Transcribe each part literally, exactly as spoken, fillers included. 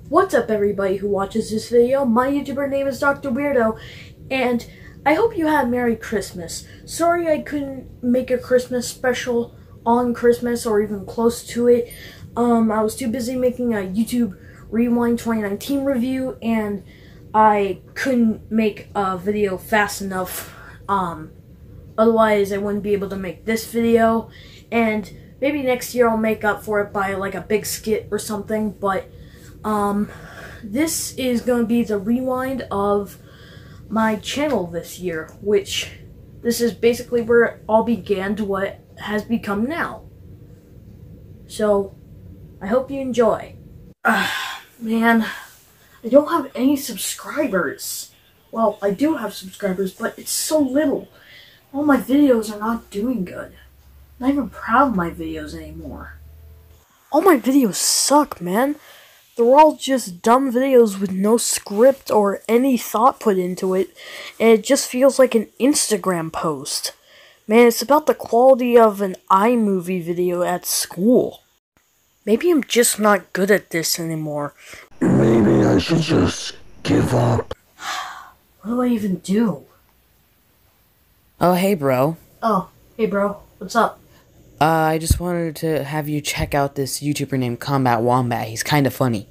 What's up, everybody who watches this video? My YouTuber name is Doctor Weirdo, and I hope you had a Merry Christmas. Sorry I couldn't make a Christmas special on Christmas or even close to it. Um, I was too busy making a YouTube Rewind twenty nineteen review, and I couldn't make a video fast enough. Um, otherwise I wouldn't be able to make this video, and maybe next year I'll make up for it by like a big skit or something, but Um, this is going to be the rewind of my channel this year, which this is basically where it all began to what has become now. So, I hope you enjoy. Ah, man, I don't have any subscribers. Well, I do have subscribers, but it's so little. All my videos are not doing good. I'm not even proud of my videos anymore. All my videos suck, man. They're all just dumb videos with no script or any thought put into it, and it just feels like an Instagram post. Man, it's about the quality of an iMovie video at school. Maybe I'm just not good at this anymore. Maybe I should just give up. What do I even do? Oh, hey, bro. Oh, hey, bro. What's up? Uh, I just wanted to have you check out this YouTuber named Combat Wombat. He's kind of funny.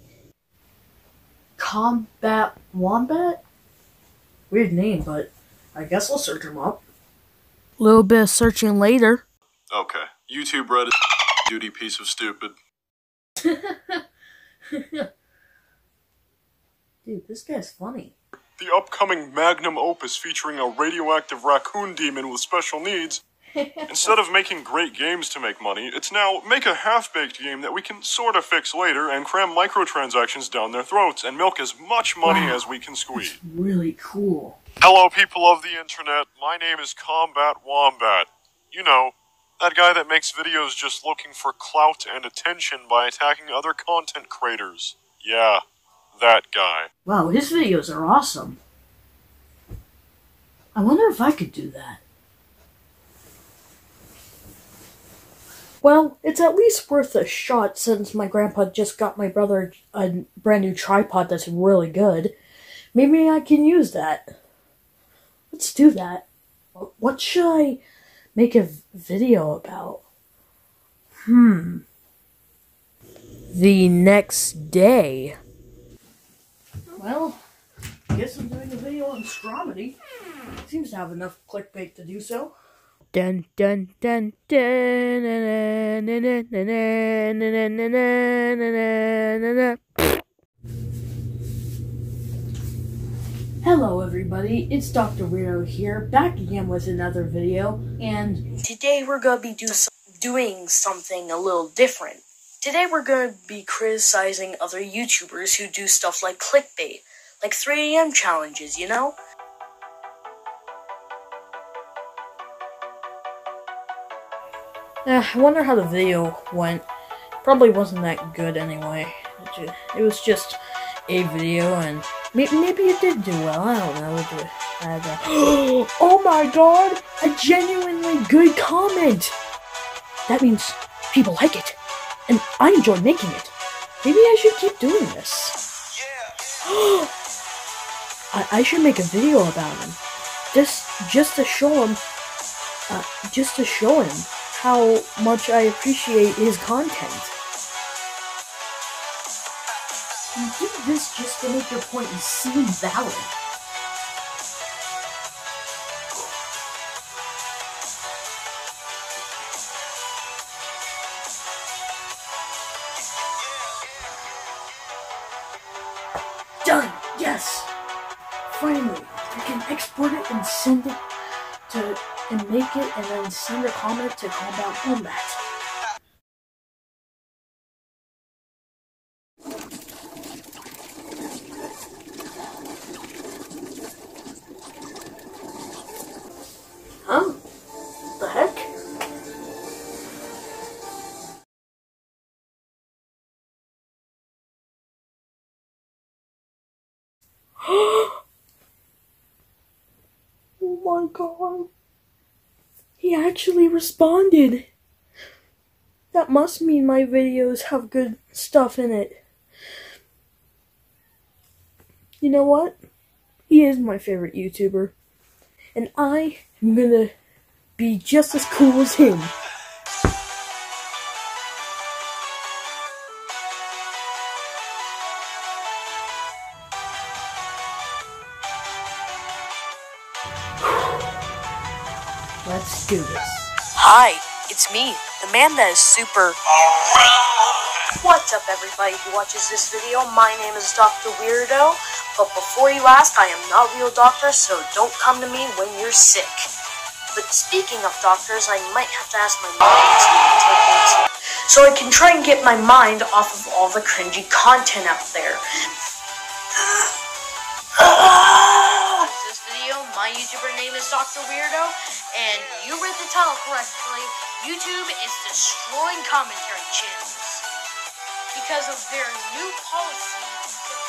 Combat Wombat? Weird name, but I guess I'll search him up. A little bit of searching later. Okay. YouTube Reddit duty piece of stupid. Dude, this guy's funny. The upcoming magnum opus featuring a radioactive raccoon demon with special needs. Instead of making great games to make money, it's now make a half-baked game that we can sort of fix later and cram microtransactions down their throats and milk as much money wow, as we can squeeze. That's really cool. Hello, people of the internet. My name is Combat Wombat. You know, that guy that makes videos just looking for clout and attention by attacking other content creators. Yeah, that guy. Wow, his videos are awesome. I wonder if I could do that. Well, it's at least worth a shot since my grandpa just got my brother a brand new tripod that's really good. Maybe I can use that. Let's do that. What should I make a video about? Hmm. The next day. Well, I guess I'm doing a video on Stromedy. Seems to have enough clickbait to do so. Dun dun dun dun na na na na na na na na na. Hello everybody, it's Doctor Weirdo here, back again with another video, and today we're gonna be do some, doing something a little different. Today we're gonna be criticizing other YouTubers who do stuff like clickbait, like three A M challenges, you know? Eh, I wonder how the video went. Probably wasn't that good anyway. It, just, it was just a video, and maybe, maybe it did do well. I don't know. It, I don't oh my god! A genuinely good comment! That means people like it, and I enjoy making it. Maybe I should keep doing this. Yeah. I, I should make a video about him. Just, just to show him, uh, just to show him how much I appreciate his content. You do this just to make your point seem valid. Done! Yes! Finally, I can export it and send it to and make it and then send a comment to Combat Wombat. Huh? The heck? Oh my god. He actually responded. That must mean my videos have good stuff in it. You know what? He is my favorite YouTuber. And I am gonna be just as cool as him. Let's do this. Hi, it's me, the man that is super. What's up, everybody who watches this video? My name is Doctor Weirdo, but before you ask, I am not a real doctor, so don't come to me when you're sick. But speaking of doctors, I might have to ask my mom to take me to, so I can try and get my mind off of all the cringy content out there. This video, my YouTuber name is Doctor Weirdo, and you read the title correctly. YouTube is destroying commentary channels because of their new policy.